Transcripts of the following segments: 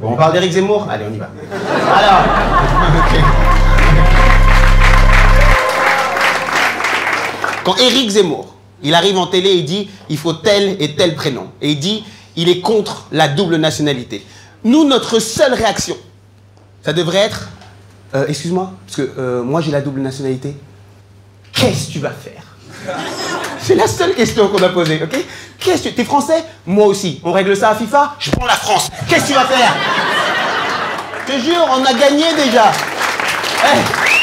Bon, on parle d'Éric Zemmour? Allez, on y va. Alors... Okay. Quand Éric Zemmour, il arrive en télé et dit il faut tel et tel prénom, et il dit il est contre la double nationalité. Nous, notre seule réaction, ça devrait être excuse-moi, parce que moi j'ai la double nationalité. Qu'est-ce que tu vas faire? C'est la seule question qu'on a posée, ok? Qu'est-ce que t'es français? Moi aussi. On règle ça à FIFA? Je prends la France. Qu'est-ce que tu vas faire? Je te jure, on a gagné déjà. Hey.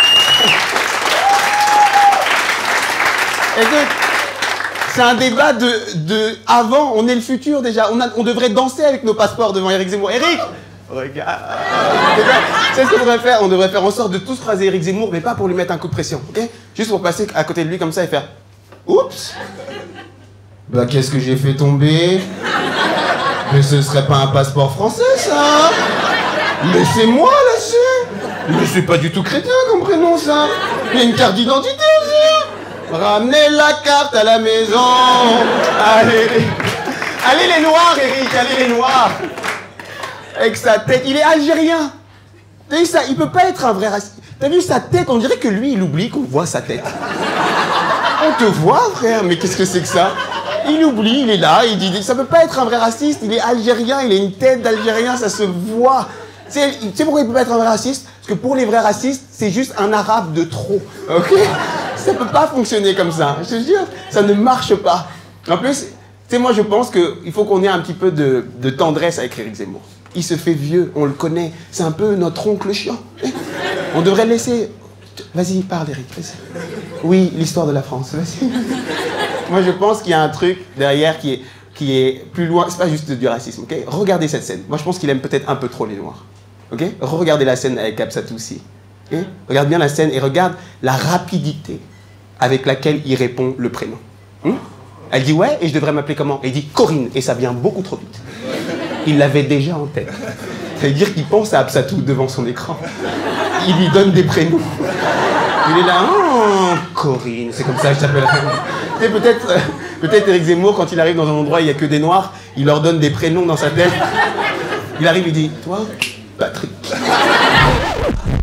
Écoute, c'est un débat de avant, on est le futur déjà. On devrait danser avec nos passeports devant Éric Zemmour. Éric, regarde. C'est ce qu'on devrait faire. On devrait faire en sorte de tous croiser Éric Zemmour, mais pas pour lui mettre un coup de pression, ok? Juste pour passer à côté de lui comme ça et faire oups. Bah qu'est-ce que j'ai fait tomber? Mais ce serait pas un passeport français ça? Mais c'est moi là-dessus. Mais c'est pas du tout chrétien comme prénom ça. Il y a une carte d'identité aussi. Ramenez la carte à la maison. Allez. Allez les noirs, Eric, allez les noirs. Avec sa tête, il est algérien. T'as vu ça? Il peut pas être un vrai raciste. T'as vu sa tête? On dirait que lui, il oublie qu'on voit sa tête. On te voit, frère, mais qu'est-ce que c'est que ça? Il oublie, il est là, il dit, ça peut pas être un vrai raciste, il est algérien, il a une tête d'algérien, ça se voit. Tu sais pourquoi il peut pas être un vrai raciste? Parce que pour les vrais racistes, c'est juste un arabe de trop, ok? Ça peut pas fonctionner comme ça, je te jure, ça ne marche pas. En plus, tu sais, moi je pense qu'il faut qu'on ait un petit peu de tendresse avec Éric Zemmour. Il se fait vieux, on le connaît, c'est un peu notre oncle chiant. On devrait le laisser... Vas-y, parle Éric, vas-y. Oui, l'histoire de la France, vas-y. Moi je pense qu'il y a un truc derrière qui est plus loin, c'est pas juste du racisme, ok? Regardez cette scène, moi je pense qu'il aime peut-être un peu trop les noirs, ok? Regardez la scène avec Absatoussi, ok? Regarde bien la scène et regarde la rapidité avec laquelle il répond le prénom. Elle dit ouais, et je devrais m'appeler comment? Et il dit Corinne, et ça vient beaucoup trop vite. Il l'avait déjà en tête. Ça veut dire qu'il pense à Absatou devant son écran. Il lui donne des prénoms. Il est là, oh, Corinne, c'est comme ça que je t'appelle. Et peut-être Éric Zemmour, quand il arrive dans un endroit où il n'y a que des noirs, il leur donne des prénoms dans sa tête. Il arrive, il dit, toi, Patrick.